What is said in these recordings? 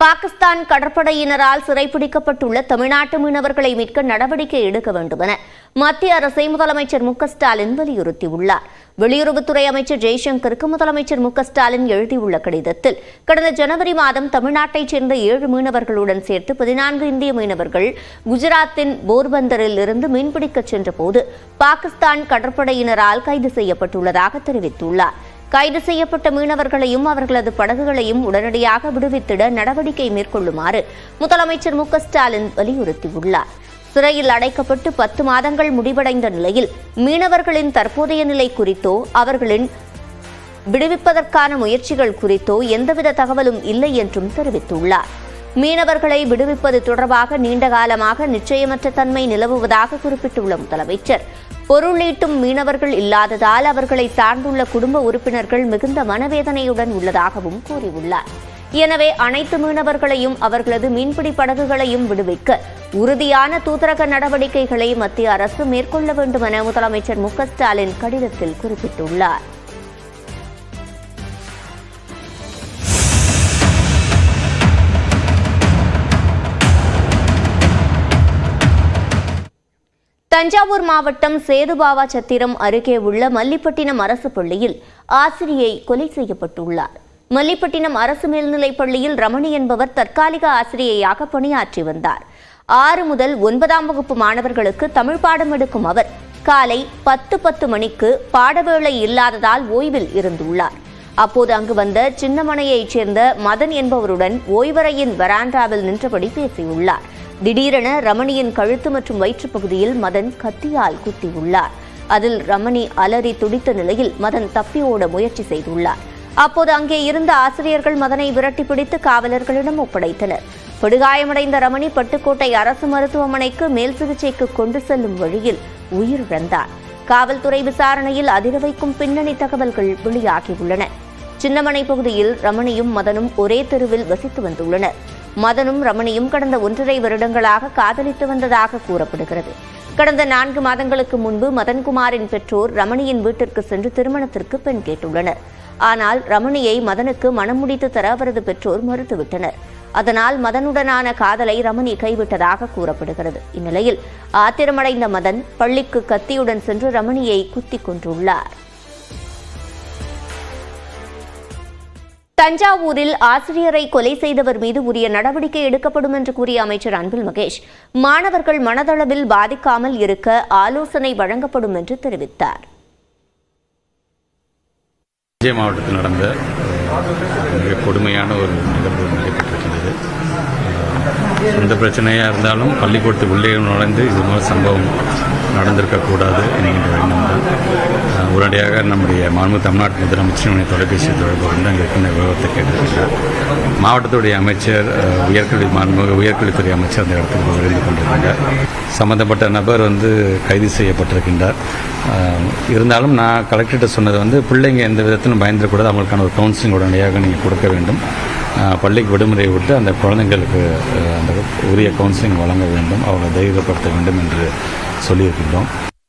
பாகிஸ்தான் கடற்படையினரால் சிறைப்பிடிக்கப்பட்டுள்ள தமிழ்நாட்டு மீனவர்களை மீட்க நடவடிக்கை எடுக்க வேண்டும் என மத்திய அரசை முதலமைச்சர் மு க ஸ்டாலின் வலியுறுத்தியுள்ளார். வெளியுறவுத்துறை அமைச்சர் ஜெய்சங்கருக்கு முதலமைச்சர் மு க ஸ்டாலின் எழுதியுள்ள கடிதத்தில், கடந்த ஜனவரி மாதம் தமிழ்நாட்டைச் சேர்ந்த 7 மீனவர்களுடன் சேர்த்து 14 இந்திய மீனவர்கள் குஜராத்தின் போர்பந்தரில் இருந்து மீன்பிடிக்கச் சென்றபோது பாகிஸ்தான் கடற்படையினரால் கைது செய்யப்பட்டுள்ளதாக தெரிவித்துள்ளார். கைது செய்யப்பட்ட மீனவர்களையும் அவர்களது படகுகளையும் உடனடியாக விடுவித்திட நடவடிக்கை மேற்கொள்ளுமாறு முதலமைச்சர் மு க ஸ்டாலின் வலியுறுத்தியுள்ளார். சிறையில் அடைக்கப்பட்டு 10 மாதங்கள் முடிவடைந்த நிலையில் மீனவர்களின் தற்போதைய நிலை குறித்தோ அவர்களின் விடுவிப்பதற்கான முயற்சிகள் குறித்தோ எந்தவித தகவலும் இல்லை என்றும் தெரிவித்துள்ளார். மீனவர்களை விடுவிப்பது தொடர்பாக நீண்டகாலமாக நிச்சயமற்ற தன்மை நிலவுவதாக குறிப்பிட்டுள்ள முதலமைச்சர், பொருளீட்டும் மீனவர்கள் இல்லாததால் அவர்களை சார்ந்துள்ள குடும்ப உறுப்பினர்கள் மிகுந்த மனவேதனையுடன் உள்ளதாகவும் கூறியுள்ளார். எனவே அனைத்து மீனவர்களையும் அவர்களது மீன்பிடி படகுகளையும் விடுவிக்க உறுதியான தூதரக நடவடிக்கைகளை மத்திய அரசு மேற்கொள்ள வேண்டும் என முதலமைச்சர் மு க ஸ்டாலின் கடிதத்தில் குறிப்பிட்டுள்ளார். தஞ்சாவூர் மாவட்டம் சேதுபாவாசத்திரம் அருகே உள்ள மல்லிப்பட்டினம் அரசு பள்ளியில் ஆசிரியை கொலை செய்யப்பட்டுள்ளார். மல்லிப்பட்டினம் அரசு மேல்நிலைப் பள்ளியில் ரமணி என்பவர் தற்காலிக ஆசிரியையாக பணியாற்றி வந்தார். 6 முதல் 9ஆம் வகுப்பு மாணவர்களுக்கு தமிழ் பாடம் எடுக்கும் அவர் காலை 10:10 மணிக்கு பாடவேளை இல்லாததால் ஓய்வில் இருந்துள்ளார். அப்போது அங்கு வந்த சின்னமனையைச் சேர்ந்த மதன் என்பவருடன் ஓய்வறையின் வராண்டாவில் நின்றபடி பேசியுள்ளார். திடீரென ரமணியின் கழுத்து மற்றும் வயிற்றுப் பகுதியில் மதன் கத்தியால் குத்தியுள்ளார். அதில் ரமணி அலறி துடித்த நிலையில் மதன் தப்பி ஓட முயற்சி செய்துள்ளார். அப்போது அங்கே இருந்த ஆசிரியர்கள் மதனை விரட்டி பிடித்து காவலர்களிடம் ஒப்படைத்தனர். படுகாயமடைந்த ரமணி பட்டுக்கோட்டை அரசு மருத்துவமனைக்கு மேல் சிகிச்சைக்கு கொண்டு செல்லும் வழியில் உயிரிழந்தார். காவல்துறை விசாரணையில் அதிர வைக்கும் பின்னணி தகவல்கள் வெளியாகியுள்ளன. சின்னமனை பகுதியில் ரமணியும் மதனும் ஒரே தெருவில் வசித்து வந்துள்ளனர். மதனும் ரமணியும் கடந்த 1.5 வருடங்களாக காதலித்து வந்ததாக கூறப்படுகிறது. கடந்த 4 மாதங்களுக்கு முன்பு மதன்குமாரின் பெற்றோர் ரமணியின் வீட்டிற்கு சென்று திருமணத்திற்கு பெண் கேட்டுள்ளனர். ஆனால் ரமணியை மதனுக்கு மனம் முடித்து தர அவரது பெற்றோர் மறுத்துவிட்டனர். அதனால் மதனுடனான காதலை ரமணி கைவிட்டதாக கூறப்படுகிறது. இந்நிலையில் ஆத்திரமடைந்த மதன் பள்ளிக்கு கத்தியுடன் சென்று ரமணியை குத்திக் கொன்றுள்ளார். தஞ்சாவூரில் ஆசிரியரை கொலை செய்தவர் மீது உரிய நடவடிக்கை எடுக்கப்படும் என்று கூறிய அமைச்சர் அன்பில் மகேஷ், மாணவர்கள் மனதளவில் பாதிக்காமல் இருக்க ஆலோசனை வழங்கப்படும் என்று தெரிவித்தார். தஞ்சை மாவட்டத்தில் நடந்த மிக கொடுமையான ஒரு நிகழ்வு நடைபெற்றிருக்கிறது. எந்த பிரச்சனையாக இருந்தாலும் பள்ளிக்கூடத்துக்கு உள்ளே நுழைந்து இது மாதிரி சம்பவம் நடந்திருக்கக்கூடாது என்கின்ற எண்ணம் தான். உடனடியாக நம்முடைய தமிழ்நாட்டு முதலமைச்சர் தொலைபேசி தொடர்பு வந்து அங்கே இருக்கின்ற விவரத்தை கேட்டிருக்கிறார். மாவட்டத்துடைய அமைச்சர் உயர்கல்வித்துறை அமைச்சர் அந்த இடத்துக்கு விரைந்து கொண்டிருக்கின்றார். சம்பந்தப்பட்ட நபர் கைது செய்யப்பட்டிருக்கின்றார். இருந்தாலும் நான் கலெக்டர்கிட்ட சொன்னது பிள்ளைங்க எந்த விதத்திலும் பயந்துடக்கூடாது, அவங்களுக்கான ஒரு கவுன்சிலிங் உடனடியாக நீங்கள் கொடுக்க வேண்டும். பள்ளிக்கு விடுமுறை விட்டு அந்த குழந்தைங்களுக்கு அந்த உரிய கவுன்சிலிங் வழங்க வேண்டும், அவர்களை தைரியப்படுத்த வேண்டும் என்று சொல்லியிருக்கின்றோம்.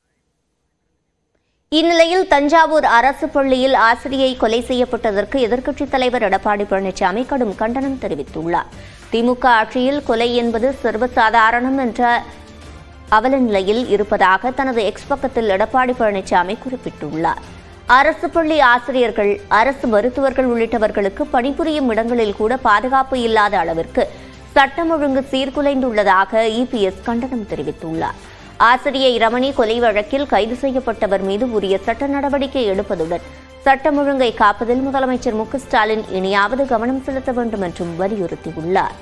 இந்நிலையில் தஞ்சாவூர் அரசு பள்ளியில் ஆசிரியை கொலை செய்யப்பட்டதற்கு எதிர்க்கட்சித் தலைவர் எடப்பாடி பழனிசாமி கடும் கண்டனம் தெரிவித்துள்ளார். திமுக ஆட்சியில் கொலை என்பது சர்வசாதாரணம் என்ற அவல நிலையில் இருப்பதாக தனது எக்ஸ் பக்கத்தில் எடப்பாடி பழனிசாமி குறிப்பிட்டுள்ளார். அரசு பள்ளி ஆசிரியர்கள், அரசு மருத்துவர்கள் உள்ளிட்டவர்களுக்கு பணிபுரியும் இடங்களில் கூட பாதுகாப்பு இல்லாத அளவிற்கு சட்டம் ஒழுங்கு சீர்குலைந்துள்ளதாக இபிஎஸ் கண்டனம் தெரிவித்துள்ளார். ஆசிரியை ரமணி கொலை வழக்கில் கைது செய்யப்பட்டவர் மீது உரிய சட்ட நடவடிக்கை எடுப்பதுடன் சட்டம் ஒழுங்கை காப்பதில் முதலமைச்சர் மு க ஸ்டாலின் இனியாவது கவனம் செலுத்த வேண்டும் என்றும் வலியுறுத்தியுள்ளார்.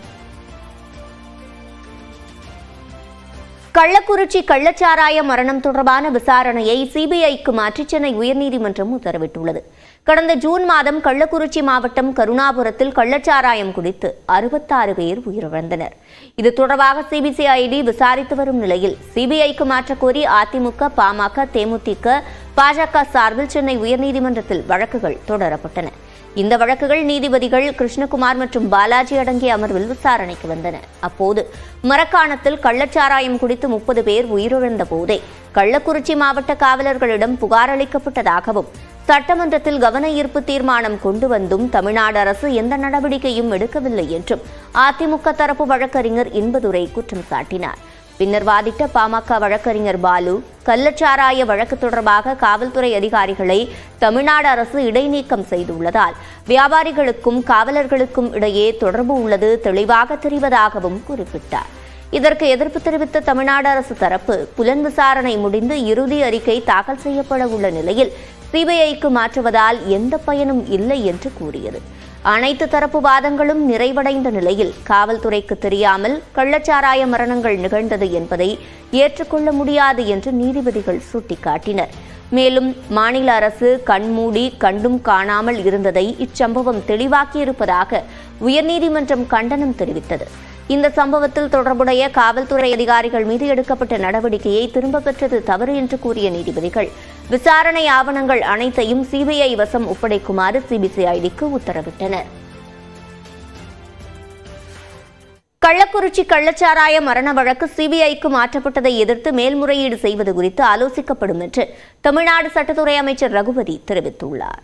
கள்ளக்குறிச்சி கள்ளச்சாராய மரணம் தொடர்பான விசாரணையை சிபிஐக்கு மாற்றி சென்னை உயர்நீதிமன்றம் உத்தரவிட்டுள்ளது. கடந்த ஜூன் மாதம் கள்ளக்குறிச்சி மாவட்டம் கருணாபுரத்தில் கள்ளச்சாராயம் குடித்து 66 பேர் உயிரிழந்தனர். இது தொடர்பாக சிபிசிஐடி விசாரித்து வரும் நிலையில் சிபிஐக்கு மாற்றக் கோரி அதிமுக, பாமக, தேமுதிக, பாஜக சார்பில் சென்னை உயர்நீதிமன்றத்தில் வழக்குகள் தொடரப்பட்டன. இந்த வழக்குகள் நீதிபதிகள் கிருஷ்ணகுமார் மற்றும் பாலாஜி அடங்கிய அமர்வில் விசாரணைக்கு வந்தன. அப்போது மரக்காணத்தில் கள்ளச்சாராயம் குடித்து 30 பேர் உயிரிழந்த போதே கள்ளக்குறிச்சி மாவட்ட காவலர்களிடம் புகார் அளிக்கப்பட்டதாகவும் சட்டமன்றத்தில் கவன ஈர்ப்பு தீர்மானம் கொண்டு வந்தும் தமிழ்நாடு அரசு எந்த நடவடிக்கையும் எடுக்கவில்லை என்றும் அதிமுக தரப்பு வழக்கறிஞர் இன்பதுரை குற்றம் சாட்டினார். பின்னர் வாதிட்ட பாமக வழக்கறிஞர் பாலு, கள்ளச்சாராய வழக்கு தொடர்பாக காவல்துறை அதிகாரிகளை தமிழ்நாடு அரசு இடைநீக்கம் செய்துள்ளதால் வியாபாரிகளுக்கும் காவலர்களுக்கும் இடையே தொடர்பு உள்ளது தெளிவாக தெரிவதாகவும் குறிப்பிட்டார். இதற்கு எதிர்ப்பு தெரிவித்த தமிழ்நாடு அரசு தரப்பு புலன் விசாரணை முடிந்து இறுதி அறிக்கை தாக்கல் செய்யப்பட உள்ள நிலையில் சிபிஐக்கு மாற்றுவதால் எந்த பயனும் இல்லை என்று கூறியது. அனைத்து தரப்பு வாதங்களும் நிறைவடைந்த நிலையில் காவல்துறைக்கு தெரியாமல் கள்ளச்சாராய மரணங்கள் நிகழ்ந்தது என்பதை ஏற்றுக்கொள்ள முடியாது என்று நீதிபதிகள் சுட்டிக்காட்டினர். மேலும் மாநில அரசு கண்மூடி கண்டும் காணாமல் இருந்ததை இச்சம்பவம் தெளிவாக்கியிருப்பதாக உயர்நீதிமன்றம் கண்டனம் தெரிவித்தது. இந்த சம்பவத்தில் தொடர்புடைய காவல்துறை அதிகாரிகள் மீது எடுக்கப்பட்ட நடவடிக்கையை திரும்பப் பெற்றது தவறு என்று கூறிய நீதிபதிகள் விசாரணை ஆவணங்கள் அனைத்தையும் சிபிஐ வசம் ஒப்படைக்குமாறு சிபிசிஐடிக்கு உத்தரவிட்டனர். கள்ளக்குறிச்சி கள்ளச்சாராய மரண வழக்கு சிபிஐக்கு மாற்றப்பட்டதை எதிர்த்து மேல்முறையீடு செய்வது குறித்து ஆலோசிக்கப்படும் என்று தமிழ்நாடு சட்டத்துறை அமைச்சர் ரகுபதி தெரிவித்துள்ளார்.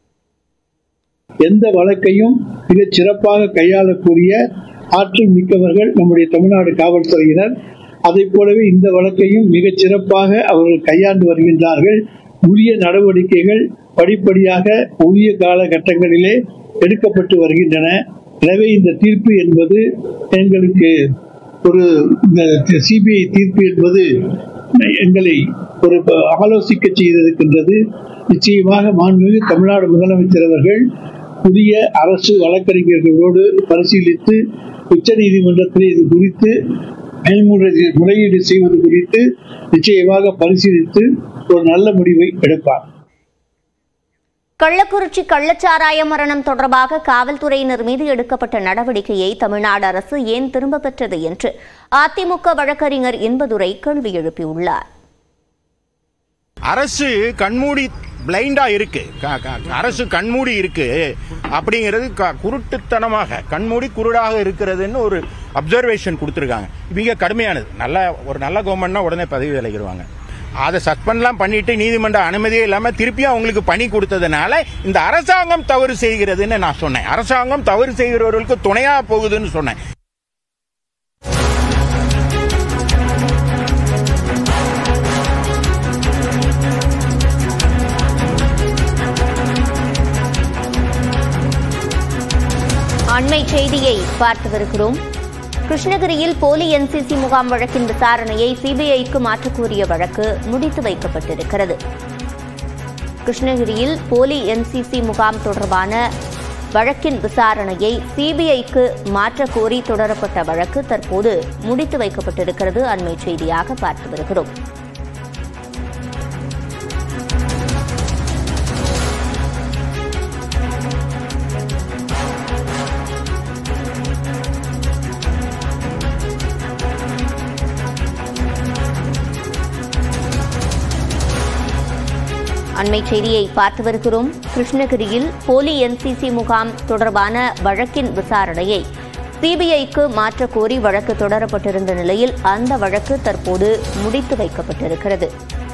எந்த வழக்கையும் மிகச் சிறப்பாக கையாளக்கூடிய ஆற்றல் மிக்கவர்கள் நம்முடைய தமிழ்நாடு காவல்துறையினர். அதை போலவே இந்த வழக்கையும் மிகச் சிறப்பாக அவர்கள் கையாண்டு வருகின்றார்கள். உரிய நடவடிக்கைகள் படிப்படியாக உரிய காலகட்டங்களிலே எடுக்கப்பட்டு வருகின்றன. எனவே இந்த தீர்ப்பு என்பது எங்களுக்கு ஒரு சிபிஐ தீர்ப்பு என்பது எங்களை ஒரு ஆலோசிக்க செய்திருக்கின்றது. நிச்சயமாக மாண்புமிகு தமிழ்நாடு முதலமைச்சர் அவர்கள் புதிய அரசு வழக்கறிஞர்களோடு பரிசீலித்து உச்ச நீதிமன்றத்தில் இது குறித்து மேல்முறையீடு செய்வது குறித்து நிச்சயமாக பரிசீலித்து ஒரு நல்ல முடிவை எடுப்பார். கள்ளக்குறிச்சி கள்ளச்சாராய மரணம் தொடர்பாக காவல்துறையினர் மீது எடுக்கப்பட்ட நடவடிக்கையை தமிழ்நாடு அரசு ஏன் திரும்பப் பெற்றது என்று அதிமுக வழக்கறிஞர் இன்பதுரை கேள்வி எழுப்பியுள்ளார். அரசு கண்மூடி பிளைண்டா இருக்கு, அரசு கண்மூடி இருக்கு அப்படிங்கிறது குருட்டுத்தனமாக கண்மூடி குருடாக இருக்கிறதுன்னு ஒரு அப்சர்வேஷன் கொடுத்துருக்காங்க. மிக கடுமையானது. ஒரு நல்ல கவர்மெண்ட்னா உடனே பதவி விலகிடுவாங்க. அதை சஸ்பெண்ட்லாம் பண்ணிட்டு நீதிமன்ற அனுமதியே இல்லாம திருப்பியும் அவங்களுக்கு பணி கொடுத்ததுனால இந்த அரசாங்கம் தவறு செய்கிறதுன்னு நான் சொன்னேன். அரசாங்கம் தவறு செய்கிறவர்களுக்கு துணையா போகுதுன்னு சொன்னேன். அண்மை செய்தியை பார்த்து வருகிறோம். கிருஷ்ணகிரியில் போலி என்சிசி முகாம் வழக்கின் விசாரணையை சிபிஐக்கு மாற்றக் கோரிய வழக்கு முடித்து வைக்கப்பட்டிருக்கிறது. கிருஷ்ணகிரியில் போலி என்சிசி முகாம் தொடர்பான வழக்கின் விசாரணையை சிபிஐக்கு மாற்றக் கோரி தொடரப்பட்ட வழக்கு தற்போது முடித்து வைக்கப்பட்டிருக்கிறது. அண்மை செய்தியாக பார்த்து வருகிறோம். அண்மை செய்தியை பார்த்து வருகிறோம். கிருஷ்ணகிரியில் போலி என்சிசி முகாம் தொடர்பான வழக்கின் விசாரணையை சிபிஐக்கு மாற்றக் கோரி வழக்கு தொடரப்பட்டிருந்த நிலையில் அந்த வழக்கு தற்போது முடித்து வைக்கப்பட்டிருக்கிறது.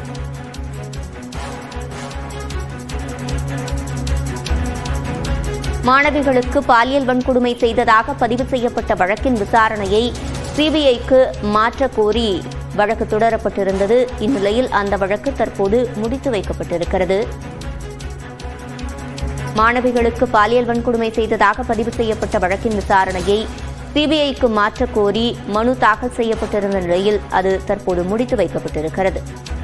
மாணவிகளுக்கு பாலியல் வன்கொடுமை செய்ததாக பதிவு செய்யப்பட்ட வழக்கின் விசாரணையை சிபிஐக்கு மாற்றக் கோரி வழக்கு தொடரப்பட்டிருந்தது. இந்நிலையில் அந்த வழக்கு தற்போது முடித்து வைக்கப்பட்டிருக்கிறது. மாணவிகளுக்கு பாலியல் வன்கொடுமை செய்ததாக பதிவு செய்யப்பட்ட வழக்கின் விசாரணையை சிபிஐக்கு மாற்றக் கோரி மனு தாக்கல் செய்யப்பட்டிருந்த நிலையில் அது தற்போது முடித்து வைக்கப்பட்டிருக்கிறது.